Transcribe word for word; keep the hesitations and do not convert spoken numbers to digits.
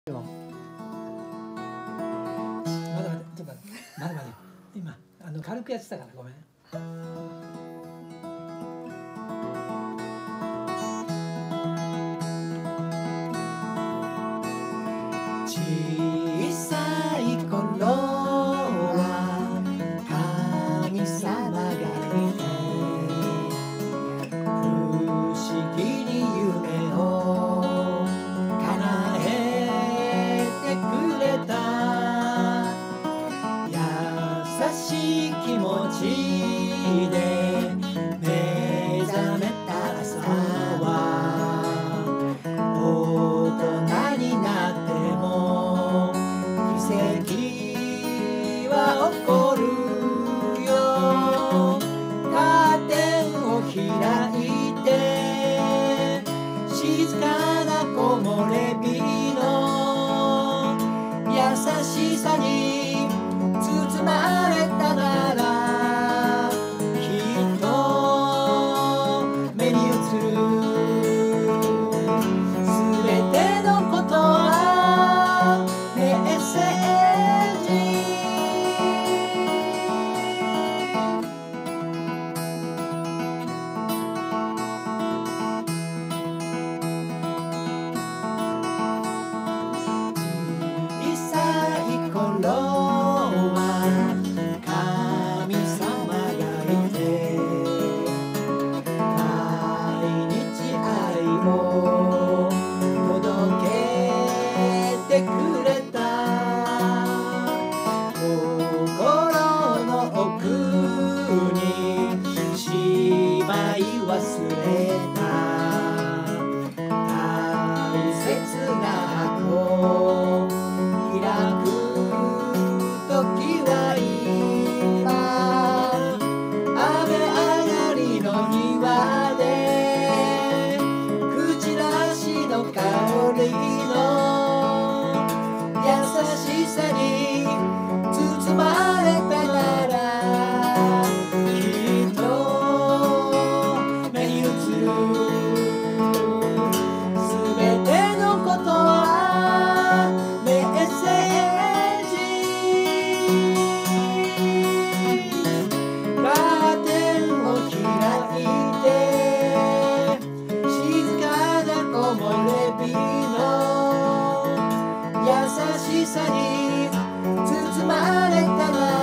まだまだちょっとまだまだ今あの軽くやってたからごめん。 小さい頃は神様がいて不思議に夢を叶えてくれた優しい気持ちで目覚めた朝は大人になっても奇跡は起こるよカーテンを開いて静かな木漏れ日の優しさに包まれたならきっと目に映るすべてのことはメッセージ小さい頃は神様がいて毎日愛を届けてくれた心の奥にしまい忘れた大切な箱開く時は今雨上がりの庭でくちなしの香りの優しさに包まれたならきっと目に映るすべてのことはメッセージカーテンを開いて静かな木漏れ日の優しさに包まれたなら